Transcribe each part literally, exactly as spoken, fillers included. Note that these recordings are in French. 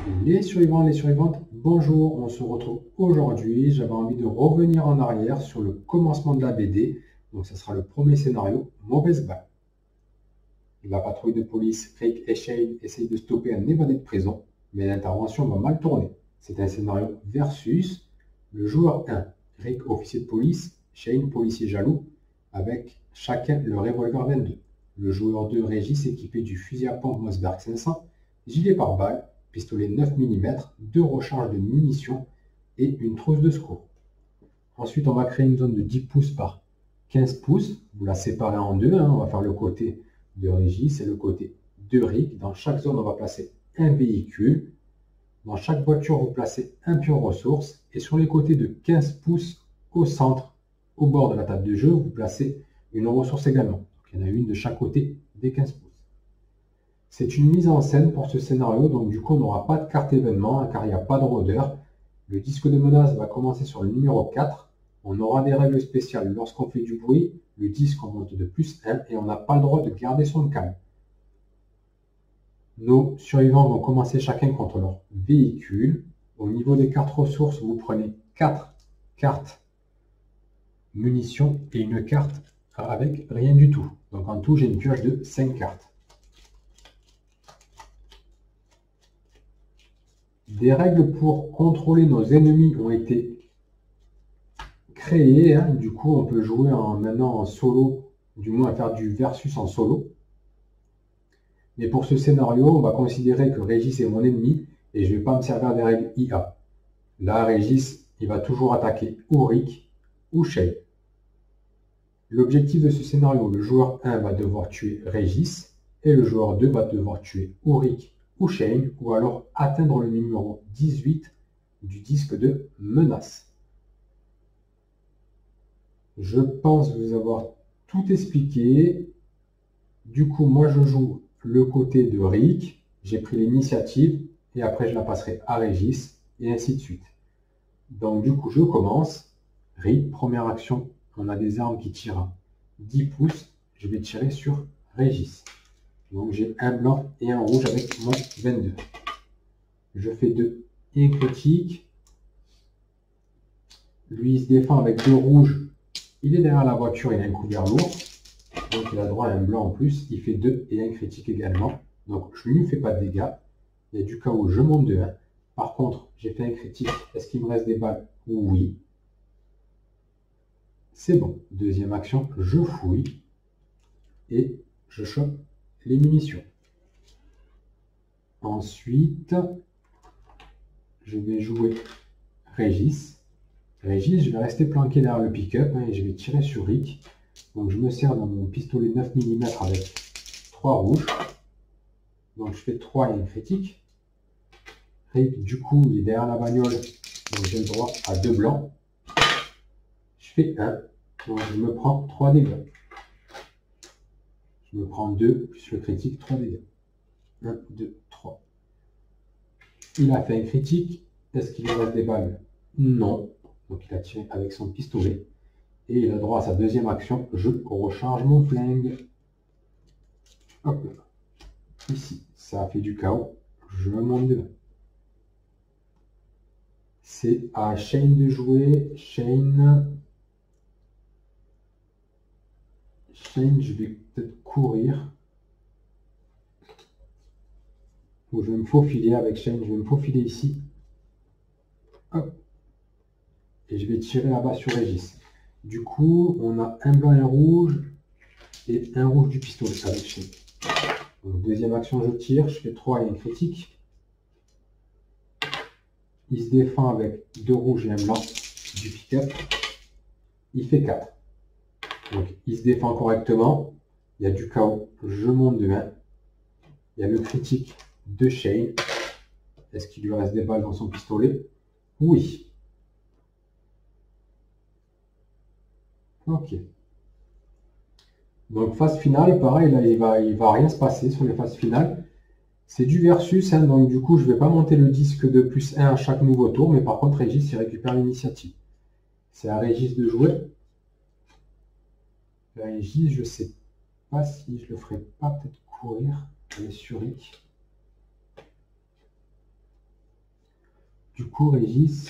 Les survivants, les survivantes, bonjour, on se retrouve aujourd'hui. J'avais envie de revenir en arrière sur le commencement de la B D. Donc, ce sera le premier scénario, mauvaise balle. La patrouille de police, Rick et Shane essayent de stopper un évadé de prison, mais l'intervention va mal tourner. C'est un scénario versus le joueur un, Rick, officier de police, Shane, policier jaloux, avec chacun le revolver vingt-deux. Le joueur deux, Régis, équipé du fusil à pompe Mossberg cinq cents, gilet pare-balles, pistolet neuf millimètres, deux recharges de munitions et une trousse de secours. Ensuite, on va créer une zone de dix pouces par quinze pouces. Vous la séparez en deux. Hein. On va faire le côté de Régis et le côté de Rick. Dans chaque zone, on va placer un véhicule. Dans chaque voiture, vous placez un pion ressources. Et sur les côtés de quinze pouces au centre, au bord de la table de jeu, vous placez une ressource également. Donc, il y en a une de chaque côté des quinze pouces. C'est une mise en scène pour ce scénario, donc du coup on n'aura pas de carte événement hein, car il n'y a pas de rôdeur. Le disque de menace va commencer sur le numéro quatre. On aura des règles spéciales lorsqu'on fait du bruit. Le disque on monte de plus un et on n'a pas le droit de garder son calme. Nos survivants vont commencer chacun contre leur véhicule. Au niveau des cartes ressources, vous prenez quatre cartes munitions et une carte avec rien du tout. Donc en tout j'ai une pioche de cinq cartes. Des règles pour contrôler nos ennemis ont été créées. Hein. Du coup, on peut jouer en, maintenant en solo, du moins faire du versus en solo. Mais pour ce scénario, on va considérer que Régis est mon ennemi et je ne vais pas me servir des règles I A. Là, Régis, il va toujours attaquer ou Rick ou Shane. L'objectif de ce scénario, le joueur un va devoir tuer Régis et le joueur deux va devoir tuer ou Rick ou Shane, ou alors atteindre le numéro dix-huit du disque de menace. Je pense vous avoir tout expliqué. Du coup, moi je joue le côté de Rick, j'ai pris l'initiative, et après je la passerai à Régis, et ainsi de suite. Donc du coup, je commence. Rick, première action, on a des armes qui tirent à dix pouces, je vais tirer sur Régis. Donc j'ai un blanc et un rouge avec mon vingt-deux. Je fais deux et un critique. Lui il se défend avec deux rouges. Il est derrière la voiture, il a un couvert lourd. Donc il a droit à un blanc en plus. Il fait deux et un critique également. Donc je ne lui fais pas de dégâts. Il y a du cas où je monte de un. Par contre, j'ai fait un critique. Est-ce qu'il me reste des balles? Oui. C'est bon. Deuxième action, je fouille. Et je chope les munitions. Ensuite, je vais jouer Régis. Régis, je vais rester planqué derrière le pick-up hein, et je vais tirer sur Rick. Donc je me sers dans mon pistolet neuf millimètres avec trois rouges. Donc je fais trois et un critique. Rick, du coup, il est derrière la bagnole. Donc j'ai le droit à deux blancs. Je fais un. Donc je me prends trois dégâts. Je me prends deux, plus le critique, trois dégâts. un, deux, trois. Il a fait un critique. Est-ce qu'il lui reste des balles? Non. Donc il a tiré avec son pistolet. Et il a droit à sa deuxième action. Je recharge mon flingue. Hop là. Ici, ça a fait du chaos. Je monte de un. C'est à Shane de jouer. Shane. Shane, je vais peut-être courir. Ou je vais me faufiler avec Shane. Je vais me faufiler ici. Hop. Et je vais tirer là-bas sur Régis. Du coup, on a un blanc et un rouge. Et un rouge du pistolet avec Shane. Donc, deuxième action, je tire. Je fais trois et un critique. Il se défend avec deux rouges et un blanc du pick-up. Il fait quatre. Donc, il se défend correctement. Il y a du chaos. Je monte de un. Il y a le critique de Shane. Est-ce qu'il lui reste des balles dans son pistolet? Oui. Ok. Donc, phase finale, pareil, là, il va, il va rien se passer sur les phases finales. C'est du versus, hein, donc du coup, je ne vais pas monter le disque de plus un à chaque nouveau tour, mais par contre, Régis, il récupère l'initiative. C'est à Régis de jouer. Régis, je ne sais pas si je le ferai pas peut-être courir. Aller sur Rick. Du coup, Régis...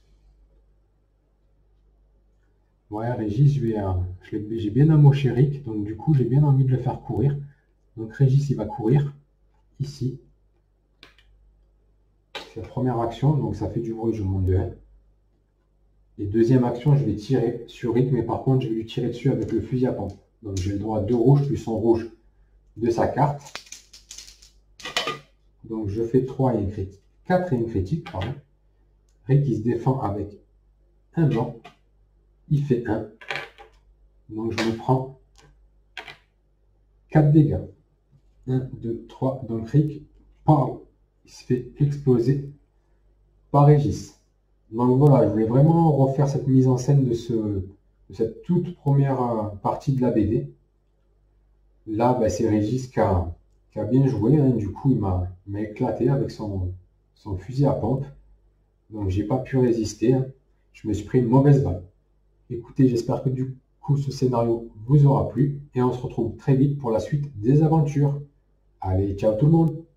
Ouais, Régis, je vais, euh, je l'ai- j'ai bien amoché Rick, donc du coup, j'ai bien envie de le faire courir. Donc Régis, il va courir ici. C'est la première action, donc ça fait du bruit, je monte de un. Et deuxième action, je vais tirer sur Rick, mais par contre, je vais lui tirer dessus avec le fusil à pompe. Donc j'ai le droit à deux rouges plus son rouge de sa carte. Donc je fais trois et une critique. quatre et une critique, pardon. Rick, il se défend avec un blanc. Il fait un. Donc je me prends quatre dégâts. un, deux, trois. Donc Rick, parle. Il se fait exploser par Régis. Donc voilà, je voulais vraiment refaire cette mise en scène de, ce, de cette toute première euh, partie de la B D. Là, bah, c'est Régis qui a, qui a bien joué, hein. Du coup, il m'a éclaté avec son, son fusil à pompe. Donc, j'ai pas pu résister, hein. Je me suis pris une mauvaise balle. Écoutez, j'espère que du coup, ce scénario vous aura plu. Et on se retrouve très vite pour la suite des aventures. Allez, ciao tout le monde!